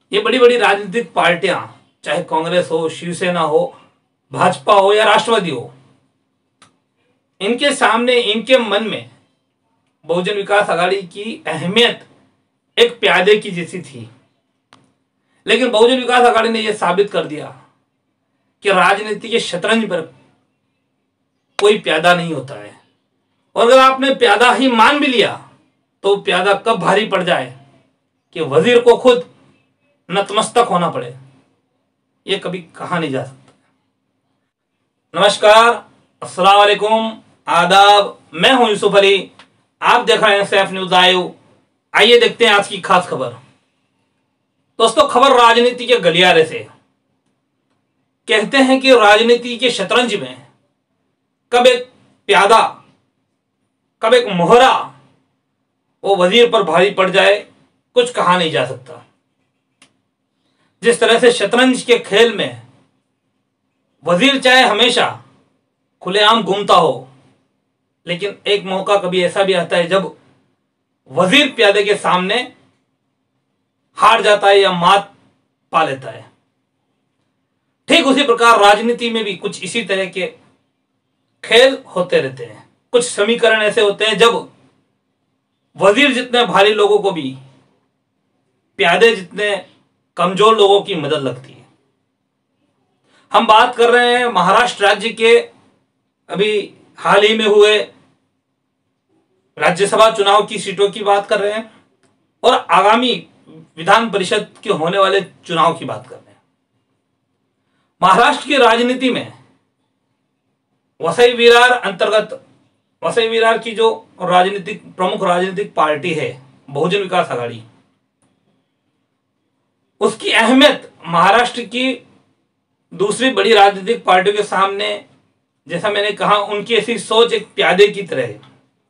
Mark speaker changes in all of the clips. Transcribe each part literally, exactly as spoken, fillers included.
Speaker 1: ये बड़ी बड़ी राजनीतिक पार्टियां, चाहे कांग्रेस हो, शिवसेना हो, भाजपा हो या राष्ट्रवादी हो, इनके सामने, इनके मन में बहुजन विकास आघाड़ी की अहमियत एक प्यादे की जैसी थी। लेकिन बहुजन विकास आघाड़ी ने यह साबित कर दिया कि राजनीति के शतरंज पर कोई प्यादा नहीं होता है, और अगर आपने प्यादा ही मान भी लिया तो प्यादा कब भारी पड़ जाए कि वजीर को खुद नतमस्तक होना पड़े, यह कभी कहा नहीं जा सकता। नमस्कार, अस्सलाम वालेकुम, आदाब। मैं हूं यूसुफ अली, आप देख रहे हैं सैफ न्यूज लाइव। आइए देखते हैं आज की खास खबर। दोस्तों, खबर राजनीति के गलियारे से। कहते हैं कि राजनीति के शतरंज में कब एक प्यादा, कब एक मोहरा वो वजीर पर भारी पड़ जाए, कुछ कहा नहीं जा सकता। जिस तरह से शतरंज के खेल में वजीर चाहे हमेशा खुलेआम घूमता हो, लेकिन एक मौका कभी ऐसा भी आता है जब वजीर प्यादे के सामने हार जाता है या मात पा लेता है। ठीक उसी प्रकार राजनीति में भी कुछ इसी तरह के खेल होते रहते हैं। कुछ समीकरण ऐसे होते हैं जब वजीर जितने भारी लोगों को भी प्यादे जितने कमजोर लोगों की मदद लगती है। हम बात कर रहे हैं महाराष्ट्र राज्य के अभी हाल ही में हुए राज्यसभा चुनाव की सीटों की बात कर रहे हैं, और आगामी विधान परिषद के होने वाले चुनाव की बात कर रहे हैं। महाराष्ट्र की राजनीति में वसई विरार अंतर्गत, वसई विरार की जो राजनीतिक प्रमुख राजनीतिक पार्टी है बहुजन विकास आघाड़ी, उसकी अहमियत महाराष्ट्र की दूसरी बड़ी राजनीतिक पार्टियों के सामने, जैसा मैंने कहा, उनकी ऐसी सोच एक प्यादे की तरह है।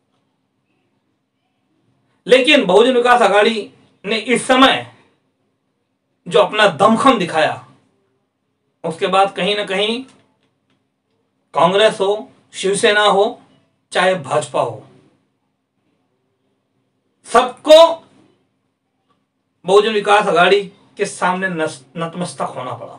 Speaker 1: लेकिन बहुजन विकास आघाड़ी ने इस समय जो अपना दमखम दिखाया, उसके बाद कहीं ना कहीं कांग्रेस हो, शिवसेना हो, चाहे भाजपा हो, सबको बहुजन विकास आघाड़ी के सामने नतमस्तक होना पड़ा।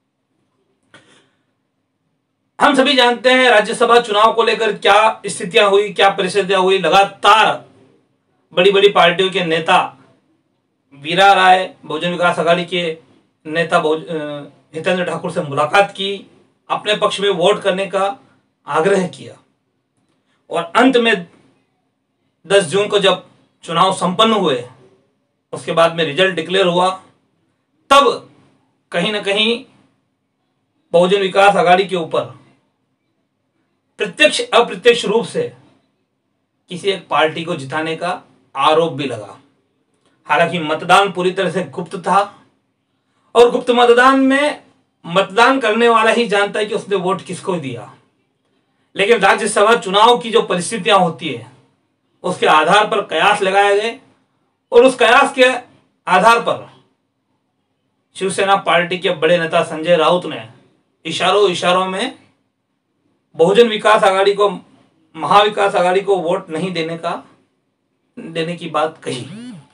Speaker 1: हम सभी जानते हैं राज्यसभा चुनाव को लेकर क्या स्थितियां हुई, क्या परिस्थितियां हुई। लगातार बड़ी बड़ी पार्टियों के नेता विरार आए, बहुजन विकास आघाड़ी के नेता हितेंद्र ठाकुर से मुलाकात की, अपने पक्ष में वोट करने का आग्रह किया, और अंत में दस जून को जब चुनाव संपन्न हुए, उसके बाद में रिजल्ट डिक्लेयर हुआ, तब कहीं ना कहीं बहुजन विकास आघाड़ी के ऊपर प्रत्यक्ष अप्रत्यक्ष रूप से किसी एक पार्टी को जिताने का आरोप भी लगा। हालांकि मतदान पूरी तरह से गुप्त था, और गुप्त मतदान में मतदान करने वाला ही जानता है कि उसने वोट किसको दिया। लेकिन राज्यसभा चुनाव की जो परिस्थितियां होती है, उसके आधार पर कयास लगाए गए, और उस कयास के आधार पर शिवसेना पार्टी के बड़े नेता संजय राउत ने इशारों इशारों में बहुजन विकास आघाड़ी को, महाविकास आघाड़ी को वोट नहीं देने का देने की बात कही।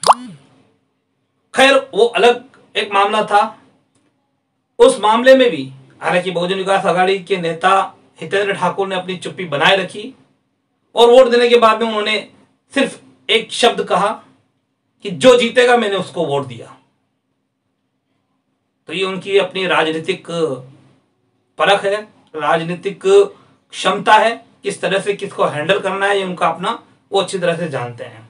Speaker 1: खैर, वो अलग एक मामला था। उस मामले में भी हालांकि बहुजन विकास आघाड़ी के नेता हितेंद्र ठाकुर ने अपनी चुप्पी बनाए रखी, और वोट देने के बाद में उन्होंने सिर्फ एक शब्द कहा कि जो जीतेगा मैंने उसको वोट दिया। तो ये उनकी अपनी राजनीतिक परख है, राजनीतिक क्षमता है, किस तरह से किसको हैंडल करना है, ये उनका अपना, वो अच्छी तरह से जानते हैं।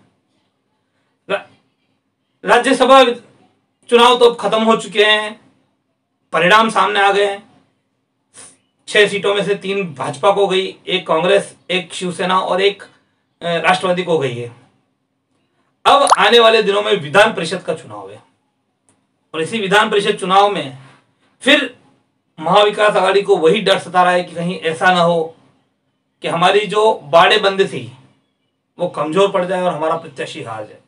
Speaker 1: राज्यसभा चुनाव तो अब खत्म हो चुके हैं, परिणाम सामने आ गए हैं। छह सीटों में से तीन भाजपा को गई, एक कांग्रेस, एक शिवसेना और एक राष्ट्रवादी को गई है। अब आने वाले दिनों में विधान परिषद का चुनाव है, और इसी विधान परिषद चुनाव में फिर महाविकास आघाड़ी को वही डर सता रहा है कि कहीं ऐसा ना हो कि हमारी जो बाड़ेबंदी थी वो कमजोर पड़ जाए और हमारा प्रत्याशी हार जाए।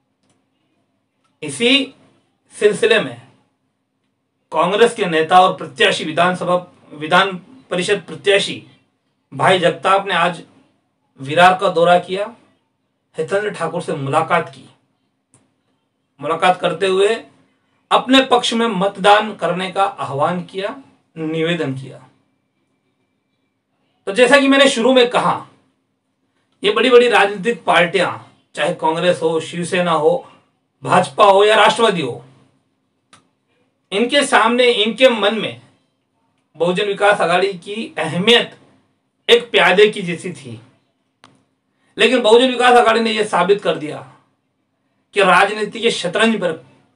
Speaker 1: इसी सिलसिले में कांग्रेस के नेता और प्रत्याशी, विधानसभा विधान परिषद प्रत्याशी भाई जगताप ने आज विरार का दौरा किया, हितेंद्र ठाकुर से मुलाकात की। मुलाकात करते हुए अपने पक्ष में मतदान करने का आह्वान किया, निवेदन किया। तो जैसा कि मैंने शुरू में कहा, ये बड़ी बड़ी राजनीतिक पार्टियां, चाहे कांग्रेस हो, शिवसेना हो, भाजपा हो या राष्ट्रवादी हो, इनके सामने, इनके मन में बहुजन विकास आघाड़ी की अहमियत एक प्यादे की जैसी थी। लेकिन बहुजन विकास आघाड़ी ने यह साबित कर दिया कि राजनीति के शतरंज पर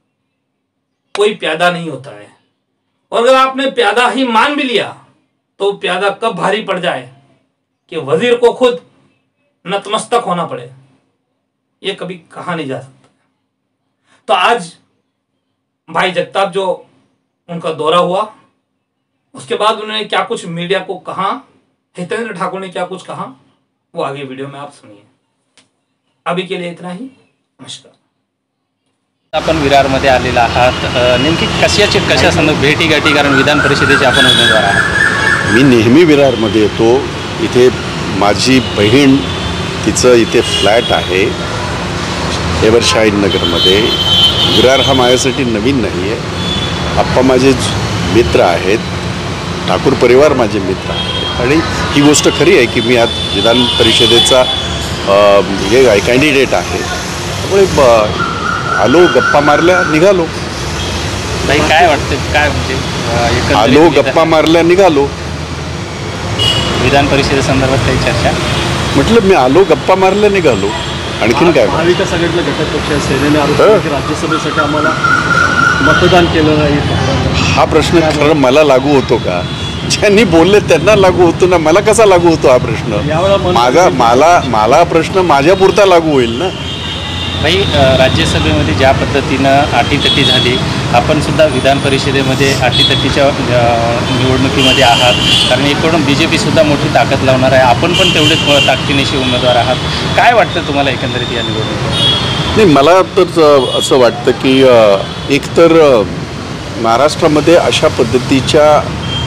Speaker 1: कोई प्यादा नहीं होता है, और अगर आपने प्यादा ही मान भी लिया तो प्यादा कब भारी पड़ जाए कि वजीर को खुद नतमस्तक होना पड़े, यह कभी कहा नहीं जा सकता। तो आज भाई जगताप, जो उनका दौरा हुआ, उसके बाद उन्होंने क्या कुछ मीडिया को कहा, हितेंद्र ठाकुर ने क्या कुछ कहा, वो आगे वीडियो में आप सुनिए। अभी के लिए इतना ही, नमस्कार।
Speaker 2: आपण विरारमध्ये आलेला आहात, नेमकी कशाची कशा संदर्भात भेटी गाठी, कारण विधान परिषदेचे आपण उमेदवार आहात?
Speaker 3: मी नेहमी विरारमध्ये येतो। इथे माझी बहीण, तिचं इथे फ्लॅट आहे एव्हरशाईन नगरमध्ये। विरार हा माझ्यासाठी नवीन नाही आहे। आप्पा माझे मित्र आहेत, ठाकूर परिवार माझे मित्र आहेत, आणि ही गोष्ट खरी आहे की मी आज विधान परिषदेचा हे कॅन्डिडेट आहे। त्यामुळे आलो, गप्पा मारल्या, निघालो।
Speaker 2: नाही, काय वाटतं, काय म्हणजे
Speaker 3: आलो, गप्पा मारल्या, निघालो।
Speaker 2: विधान परिषदेसंदर्भात काही चर्चा?
Speaker 3: म्हटलं मी आलो, गप्पा मारल्या, निघालो, आणखीन काय?
Speaker 4: महाविकास आघाडीतला घटक पक्ष सेनेने आरोप केला की राज्यसभेसाठी आम्हाला मतदान केलं नाही।
Speaker 3: हा प्रश्न खरं मला लागू होतो का? ज्यांनी बोलले त्यांना लागू होतो ना, मला कसा लागू होतो हा प्रश्न? माझा मला मला प्रश्न माझ्यापुरता लागू होईल ना।
Speaker 2: भाई, राज्यसभेमध्ये ज्या पद्धतीनं अटीतटी झाली, आपण सुद्धा विधान परिषदेमध्ये अटीतटीच्या निवडणुकीमध्ये आहात, कारण एकूण बी जे पी सुद्धा मोठी ताकद लावणार आहे, आपण पण तेवढेच ताकदीनिशी उमेदवार आहात। काय वाटतं तुम्हाला एकंदरीत या निवडणुकीत?
Speaker 3: नाही, मला तर असं वाटतं की एकतर महाराष्ट्रामध्ये अशा पद्धतीच्या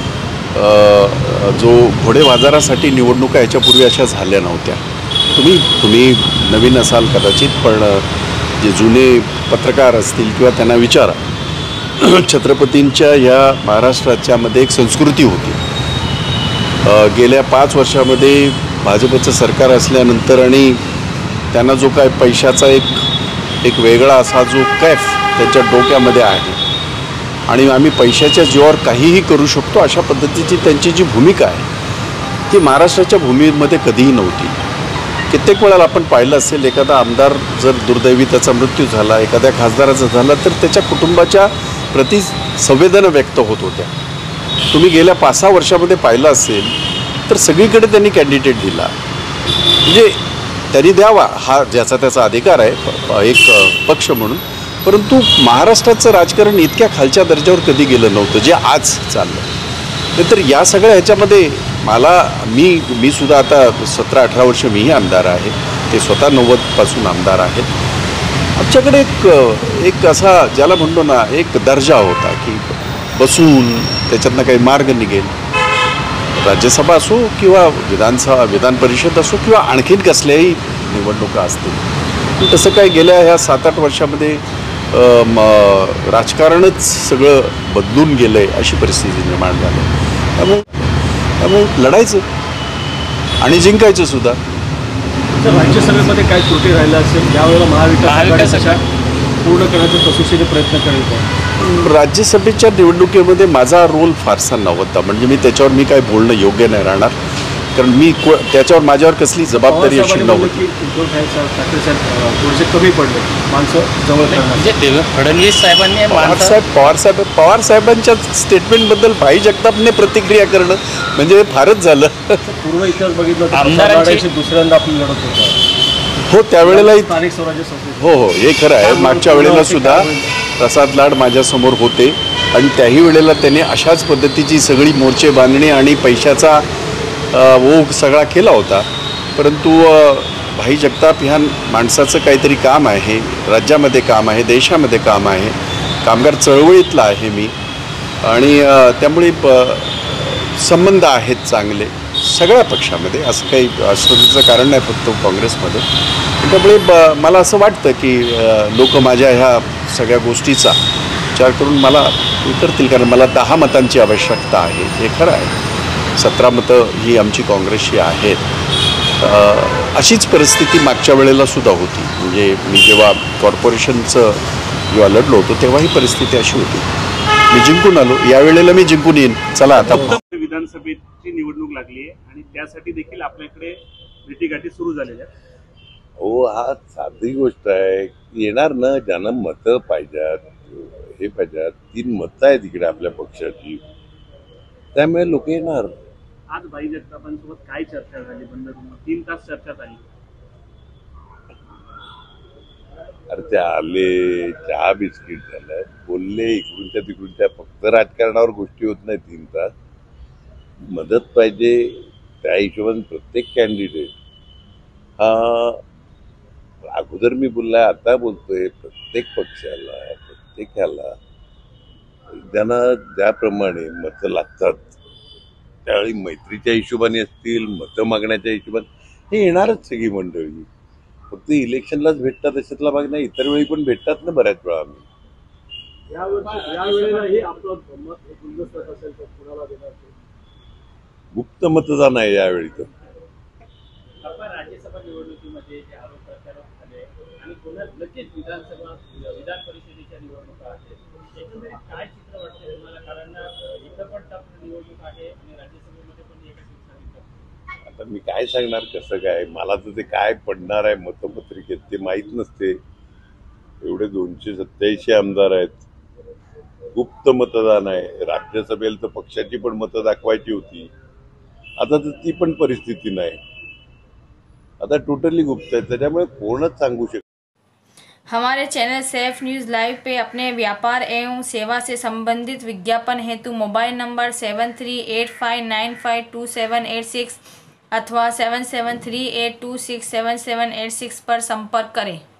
Speaker 3: जो घोडे बाजारासाठी निवडणुका याच्यापूर्वी अशा झाल्या नव्हत्या। तुम्ही तुम्ही नवीन असाल कदाचित, पण जे जुने पत्रकार असतील किंवा त्यांना विचारा, छत्रपतींच्या ह्या महाराष्ट्राच्यामध्ये एक संस्कृती होती। गेल्या पाच वर्षामध्ये भाजपचं सरकार असल्यानंतर आणि त्यांना जो काय पैशाचा एक एक वेगळा असा जो कैफ त्यांच्या डोक्यामध्ये आहे, आणि आम्ही पैशाच्या जीवावर काहीही करू शकतो अशा पद्धतीची त्यांची जी भूमिका आहे, ती महाराष्ट्राच्या भूमीमध्ये कधीही नव्हती। कित्येक वेळा आपण पाहिलं असेल, एखादा आमदार जर दुर्दैवी त्याचा मृत्यू झाला, एखाद्या खासदाराचा झाला, तर त्याच्या कुटुंबाच्या प्रति संवेदना व्यक्त होत होत्या। तुम्ही गेल्या पाच सहा वर्षामध्ये पाहिलं असेल तर सगळीकडे त्यांनी कॅन्डिडेट दिला, म्हणजे त्यांनी द्यावा हा ज्याचा त्याचा अधिकार आहे एक पक्ष म्हणून, परंतु महाराष्ट्राचं राजकारण इतक्या खालच्या दर्जावर कधी गेलं नव्हतं जे आज चाललं। तर या सगळ्या ह्याच्यामध्ये मला मी मी सुद्धा आता सतरा अठरा वर्ष मीही आमदार आहे, ते स्वतः नव्वदपासून आमदार आहेत। आमच्याकडे एक एक असा ज्याला म्हणतो ना एक दर्जा होता की बसून त्याच्यातनं काही मार्ग निघेल, राज्यसभा असो किंवा विधानसभा विधान परिषद असो किंवा आणखीन कसल्याही निवडणुका असतील। तसं काय गेल्या ह्या सात आठ वर्षामध्ये राजकारणच सगळं बदलून गेलं आहे अशी परिस्थिती निर्माण झाली। त्यामुळे त्यामुळे लढायचं आणि जिंकायचं सुद्धा।
Speaker 4: तर राज्यसभेमध्ये काय त्रुटी राहिल्या असेल यावेळेला महाविकास आघाडी पूर्ण करण्याचा कसोशीने प्रयत्न करेल?
Speaker 3: राज्यसभेच्या निवडणुकीमध्ये माझा रोल फारसा नव्हता, म्हणजे मी त्याच्यावर मी काय बोलणं योग्य नाही राहणार, कारण मी त्याच्यावर माझ्यावर कसली जबाबदारी अशी नव्हती।
Speaker 4: कमी पडले माणसं जवळ
Speaker 2: म्हणजे फडणवीस साहेबांनी
Speaker 3: पवार साहेब पवार साहेब पवार साहेबांच्या स्टेटमेंटबद्दल भाई जगतापने प्रतिक्रिया करणं म्हणजे फारच झालं।
Speaker 4: पूर्ण इतिहास बघितलं आमदारांची दुसऱ्यांदा आपली लढत होती।
Speaker 3: हो, त्यावेळेलाही
Speaker 4: स्थानिक स्वराज्य संस्था,
Speaker 3: हो हो हे खरं आहे। मागच्या वेळेला सुद्धा प्रसाद लाड माझ्यासमोर होते आणि त्याही वेळेला त्याने अशाच पद्धतीची सगळी मोर्चे बांधणी आणि पैशाचा ओघ सगळा केला होता, परंतु भाई जगताप ह्या माणसाचं काहीतरी काम आहे, राज्यामध्ये काम आहे, देशामध्ये काम आहे, कामगार चळवळीतला आहे मी, आणि त्यामुळे संबंध आहेत चांगले सगळ्या पक्षामध्ये, असं काही आश्चर्याचं कारण नाही फक्त काँग्रेसमध्ये। त्यामुळे ब मला असं वाटतं की लोक माझ्या ह्या सगळ्या गोष्टीचा विचार करून मला उतरतील, कारण मला दहा मतांची आवश्यकता आहे. हे खरं आहे, सतरा मतं ही आमची काँग्रेसची आहेत. अशीच परिस्थिती मागच्या वेळेला सुद्धा होती. म्हणजे मी जेव्हा कॉर्पोरेशनचं जेव्हा लढलो होतो तेव्हा ही परिस्थिती अशी होती. मी जिंकून आलो, यावेळेला मी जिंकून येईन. चला आता
Speaker 4: विधानसभेची निवडणूक लागली आहे आणि त्यासाठी देखील आपल्याकडे भेटीगाठी सुरू झालेल्या.
Speaker 5: हो, हा साधी गोष्ट आहे. येणार ना, ज्यांना मतं पाहिजेत, हे पाहिजेत, तीन मतं आहेत इकडे आपल्या पक्षाची, त्यामुळे लोक येणार.
Speaker 4: आज भाई जगतापांसोबत काय चर्चा झाली? बंद तीन तास चर्चा झाली.
Speaker 5: अरे ते आले, चहा बिस्किट झालं, बोलले इकडूनच्या तिकडूनच्या. फक्त राजकारणावर गोष्टी होत नाही तीन तास. मदत पाहिजे त्या हिशोबाने प्रत्येक कॅन्डिडेट हा अगोदर मी बोललाय, आता बोलतोय, प्रत्येक पक्षाला प्रत्येक ह्याला ज्यांना ज्याप्रमाणे मतं लागतात त्यावेळी मैत्रीच्या हिशोबाने असतील, मतं मागण्याच्या हिशोबाने हे येणारच सगळी मंडळी. फक्त इलेक्शनलाच भेटतात अशातला भाग नाही, इतर वेळी पण भेटतात ना बऱ्याच वेळा. आम्ही गुप्त मतदान आहे यावेळी. तर
Speaker 4: राज्यसभा निवडणुकीमध्ये जे आरोप प्रत्यारोप झाले आणि पुन्हा लगेच विधानसभा विधान परिषदेच्या निवडणुका आहेत, एकंदरीत काय चित्र वाटते तुम्हाला? कारण इथं पण टफ निवडणूक आहे आणि राज्यसभेमध्ये पण एका शिवसेनेचं.
Speaker 5: आता मी काय सांगणार कसं काय? मला तर ते काय पडणार आहे मतपत्रिकेत ते माहीत नसते. एवढे दोनशे सत्याऐंशी आमदार आहेत, गुप्त मतदान आहे. राज्यसभेला तर पक्षाची पण मतं दाखवायची होती, आता तर ती पण परिस्थिती नाही. आता टोटली गुप्त है, त्याच्यामुळे कोणच सांगू शकत.
Speaker 6: हमारे चैनल सैफ न्यूज़ लाइव पे अपने व्यापार एवं सेवा से संबंधित विज्ञापन हेतु mobile number seven three eight five nine five two seven eight six अथवा seven seven three eight two six seven seven eight six पर संपर्क करें.